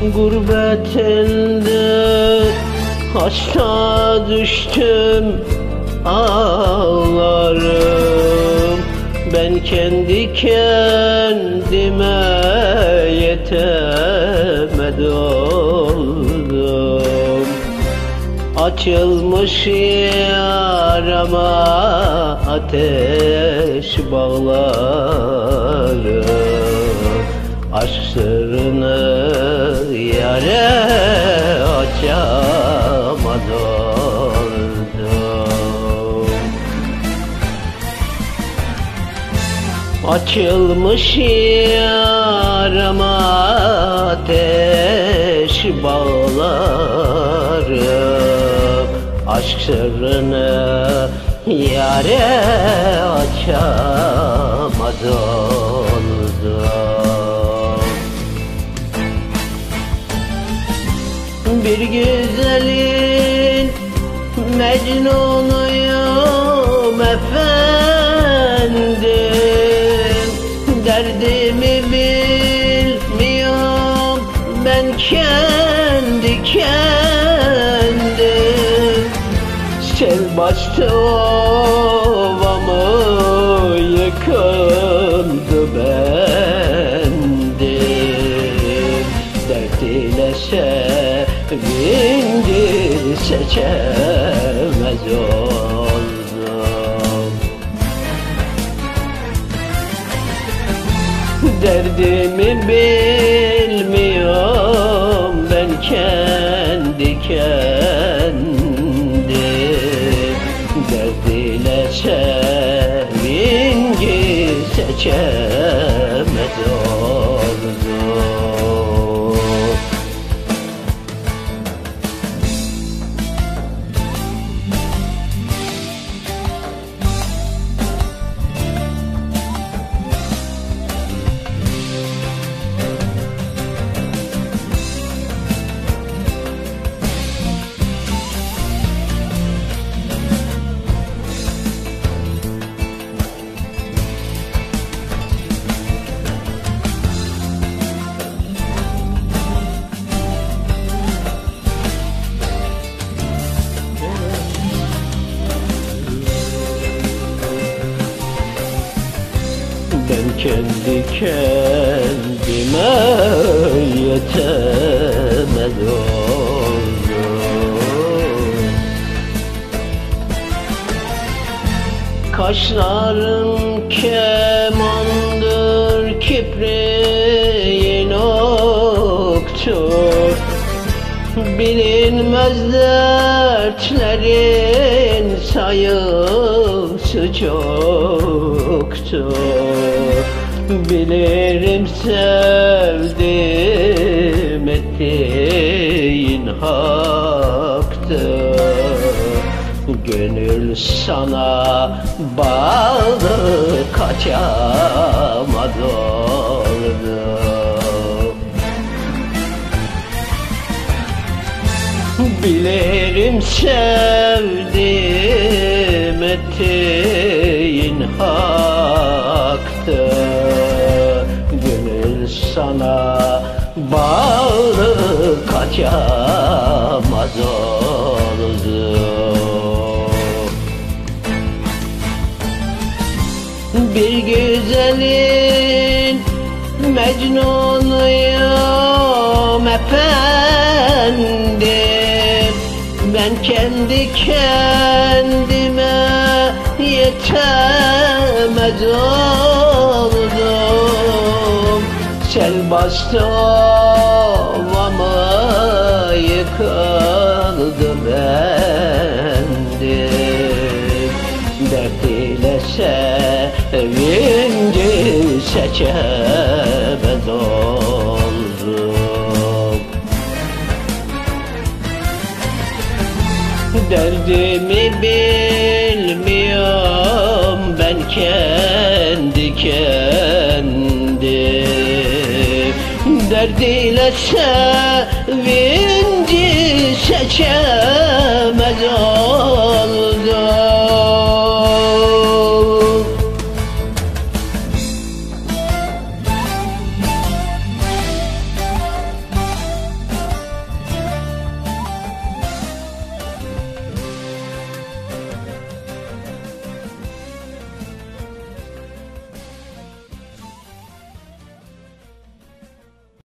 Gurbet elde hasta düştüm, ağlarım. Ben kendi kendime yetemedi oldum. Açılmış yarama ateş bağlarım. Aşk sırrını yâre açamaz oldum. Açılmış yarama ateş bağlarım. Aşk sırrını yâre açamaz oldum. Bir güzelin Mecnunuyum efendim. Derdimi bilmiyorum ben kendi kendim. Sel bastı ovamı, yıkıldı bendim. Dert ile sevinci seçemez oldum. Derdimi bilmiyorum ben kendi kendim. Dert ile sevinci seçemez oldum. Ben kendi kendime yetemez oldum. Kaşların kemandır, kipriğin oktur. Bilinmez dertlerin sayısı çoktur. Bilirim sevdim ettiğin haktır. Gönül sana bağlı kaçamaz oldu. Bilirim sevdim ettiğin haktır. Gönül sana bağlı kaçamaz oldu. Bir güzelin Mecnunuyum efendim. Ben kendi kendime yetemez oldum. Sel bastı ovamı, yıkıldı bendim. Dert ile sevinci seçemez oldum. Derdimi bilmiyorum ben kendi kendim. Derdiyle sevinci seçemez